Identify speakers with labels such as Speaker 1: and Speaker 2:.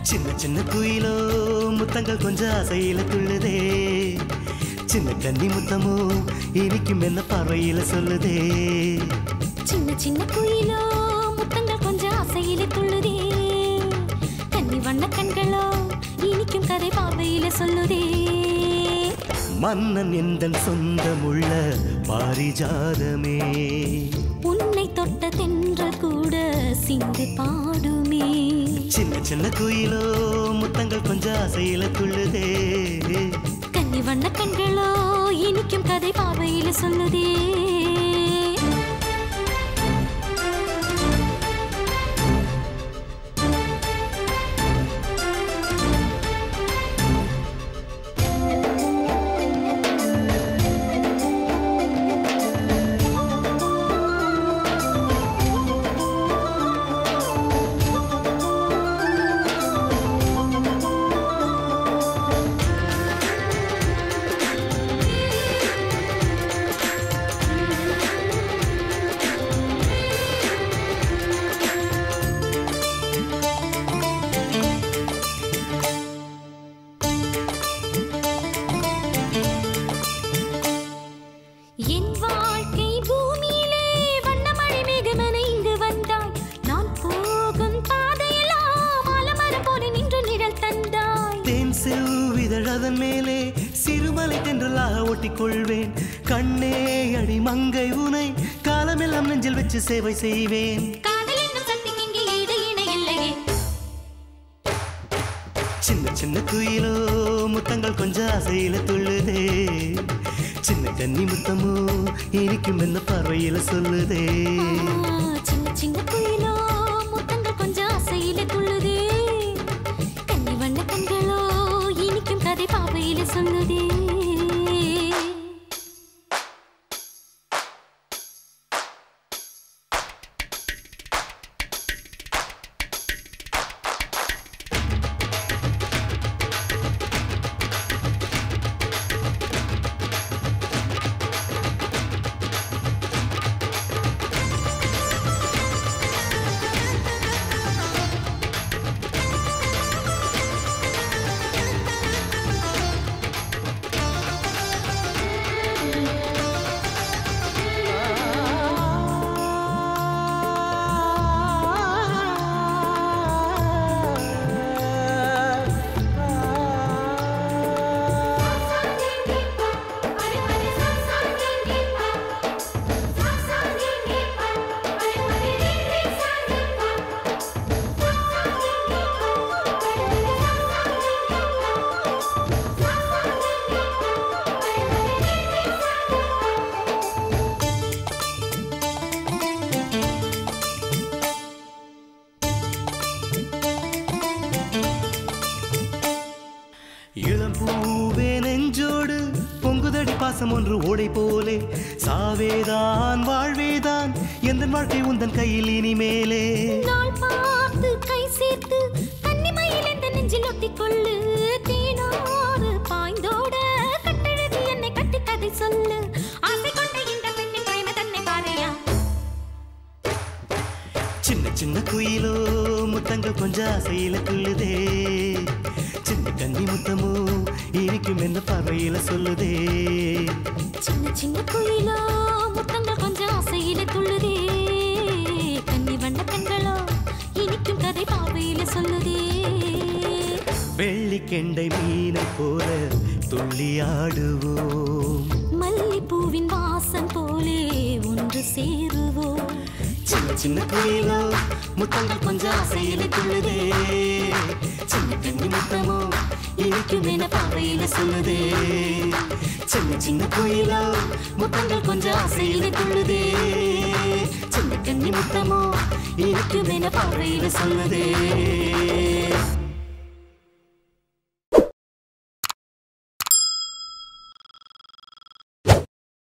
Speaker 1: சின்ன சின்ன குயிலோ முத்தங்கள் கொஞ்சம் ஆசையில துள்ளுதே சின்ன கன்னி முத்தமோ இனிக்கும் என்ன பார்வையில சொல்லுதே
Speaker 2: சின்ன சின்ன குயிலோ முத்தங்கள் கொஞ்சம் ஆசையில துள்ளுதே கன்னி வண்ண கண்களோ இனிக்கும் கதை பார்வையில சொல்லுதே
Speaker 1: மன்னன் எந்தன் சொந்தமுள்ள பாரிஜாதமே
Speaker 2: உன்னை தொட்ட தென்றல் கூட சிந்து பாடுமே
Speaker 1: சின்ன சின்ன குயிலோ முத்தங்கள் கொஞ்சம் ஆசையில துள்ளுதே
Speaker 2: கன்னி வண்ண கண்களோ இனிக்கும் கதை பார்வையில சொல்லுதே
Speaker 1: கண்ணே அடி மங்கை உனை காலமெல்லாம் நெஞ்சில் வச்சு சேவை செய்வேன் சின்ன சின்ன குயிலோ முத்தங்கள் கொஞ்சம் ஆசையில துள்ளுதே சின்ன கன்னி முத்தமோ இனிக்கும் என்ன பார்வையில சொல்லுதே
Speaker 2: சின்ன சின்ன குயிலோ முத்தங்கள் கொஞ்சம் ஆசையில துள்ளுதே கன்னி வண்ண கண்களோ இனிக்கும் கதை பார்வையில சொல்லுதே
Speaker 1: ஒன்று ஓடை போலே சாவேதான் வாழ்வேதான் எந்த வாழ்க்கை உந்தன் கையில் இனிமேலே
Speaker 2: நாள் பார்த்து கை சேர்த்து கன்னிமயில் எந்த நெஞ்சில் ஒட்டிக்கொள்ளு தேனாறு பாய்ந்தோட கட்டெழுதி என்னை கட்டி கதை சொல்லு ஆசை கொண்ட இந்த பெண்ணின் பிரேம தன்னை பாறையா
Speaker 1: சின்ன சின்ன குயிலோ முத்தங்கள் கொஞ்சம் ஆசையில துள்ளுதே சின்ன கன்னி முத்தமோ இனிக்கும் என்ன பார்வையில சொல்லுதே
Speaker 2: சின்ன சின்ன குயிலோ முத்தங்கள் கொஞ்சம் ஆசையில துள்ளுதே கன்னி வண்ண கண்களோ இனிக்கும் கதை பார்வையில சொல்லுதே
Speaker 1: வெள்ளிக்கெண்டை மீனை போல துள்ளியாடுவோம்
Speaker 2: மல்லிப்பூவின் வாசம் போலே ஒன்று சேருவோம்
Speaker 1: சின்ன சின்ன குயிலோ முத்தங்கள் கொஞ்சம் ஆசையில துள்ளுதே சின்ன கன்னி முத்தமோ இனிக்கும் என பார்வையில சொல்லுதே சின்ன சின்ன குயிலோ முத்தங்கள் கொஞ்சம் ஆசையில துள்ளுதே சின்ன கன்னி முத்தமோ இனிக்கும் என பார்வையில சொல்லுதே